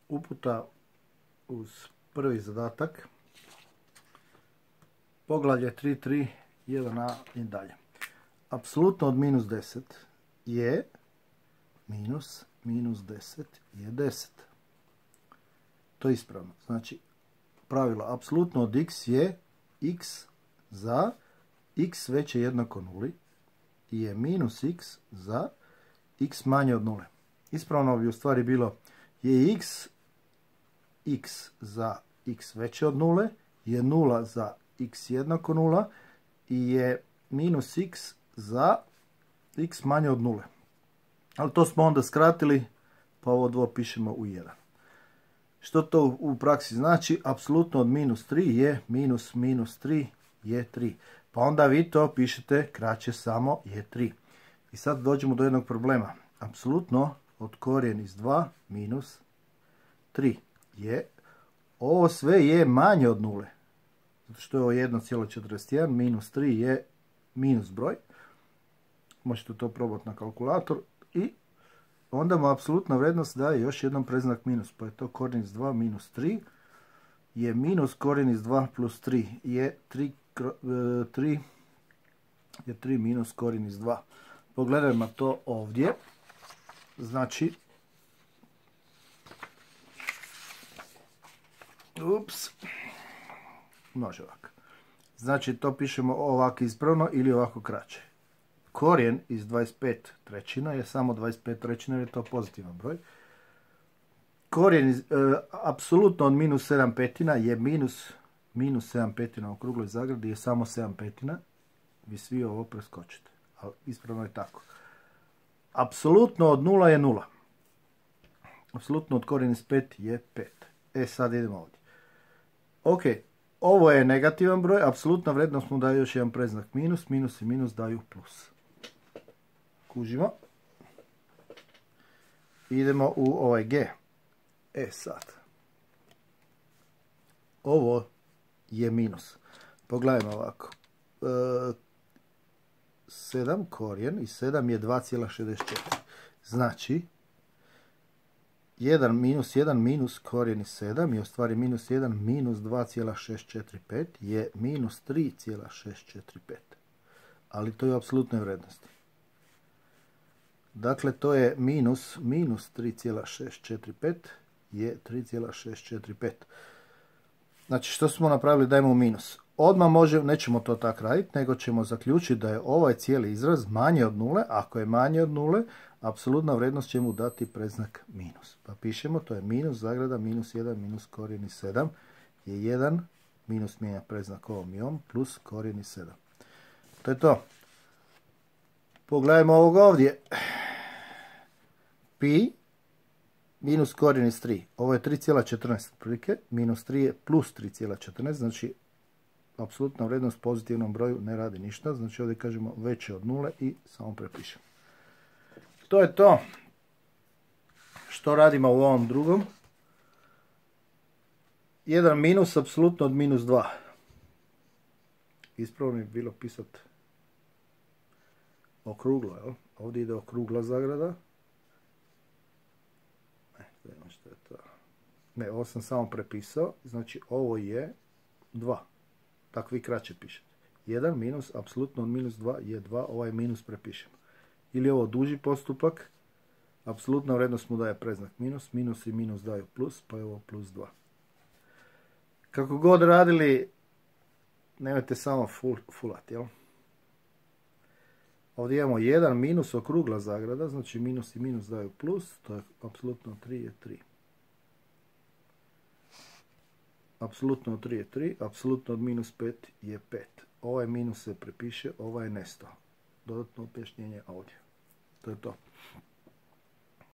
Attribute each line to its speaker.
Speaker 1: Uputa uz prvi zadatak. Poglavlje 3.3, 1a i dalje. Apsolutno od minus 10 je minus 10 je 10. To je ispravno. Znači, pravilo apsolutno od x je x za x veće jednako nuli je minus x za x manje od nule. Ispravno bi u stvari bilo je x za x veće od nule, je 0 za x jednako 0 i je minus x za x manje od nule. Ali to smo onda skratili, pa ovo dvo pišemo u 1. Što to u praksi znači? Apsolutno od minus 3 je minus 3 je 3. Pa onda vi to pišete kraće samo je 3. I sad dođemo do jednog problema. Apsolutno od korijen iz 2 minus 3 je, ovo sve je manje od nule. Zato što je ovo 1,41, minus 3 je minus broj. Možete to probati na kalkulator. I onda mu apsolutna vrednost daje još jedan predznak minus. Pa je to korijen iz 2 minus 3 je minus korijen iz 2 plus 3 je 3 minus korijen iz 2. Pogledajmo to ovdje. Znači, može ovako. Znači, to pišemo ovako ispravno ili ovako kraće. Korijen iz 25 trećina je samo 25 trećina jer je to pozitivan broj. Korijen apsolutno od minus 7 petina je minus 7 petina u okrugloj zagradi je samo 7 petina. Vi svi ovo preskočite. Ali ispravno je tako. Apsolutno od 0 je 0. Apsolutno od korijen iz 5 je 5. Sad idemo ovdje. Ok, ovo je negativan broj. Apsolutna vrednost mu daje još jedan predznak minus. Minus i minus daju plus. Kužimo. Idemo u ovaj g. Sad. Ovo je minus. Pogledajmo ovako. 7 korijen i 7 je 2,64. Znači, 1 minus korijen iz 7 je u stvari minus 1 minus 2,645 je minus 3,645. Ali to je u apsolutnoj vrednosti. Dakle, to je minus 3,645 je 3,645. Znači, što smo napravili? Dajemo minus. Odmah nećemo to tako raditi, nego ćemo zaključiti da je ovaj cijeli izraz manje od nule. Ako je manje od nule, apsolutna vrednost će mu dati predznak minus. Pa pišemo, to je minus zagrada minus 1 minus korijen iz 7 je 1 minus mijenja predznak ovom i ovom plus korijen iz 7. To je to. Pogledajmo ovog ovdje. Pi minus korijen iz 3. Ovo je 3,14 otprilike. Minus 3 je plus 3,14. Znači, apsolutna vrednost pozitivnom broju ne radi ništa. Znači, ovdje kažemo veće od nule i samo prepišemo. To je to. Što radimo u ovom drugom? 1 minus apsolutno od minus 2. Ispravno je bilo pisati okruglo, jel? Ovdje ide okrugla zagrada. Što je to? Ne, ovo sam samo prepisao. Znači, ovo je 2. Tako vi kraće pišete. 1 minus apsolutno od minus 2 je 2. Ovaj minus prepišemo. Ili ovo duži postupak. Apsolutna vrednost mu daje predznak minus. Minus i minus daju plus, pa je ovo plus 2. Kako god radili, nemojte samo fulati, jel? Ovdje imamo 1 minus okrugla zagrada, znači minus i minus daju plus, to je apsolutno 3 je 3. Apsolutno od 3 je 3, apsolutno od minus 5 je 5. Ovaj minus se prepiše, ovaj je nestao. Dodatno objašnjenje ovdje. To je to.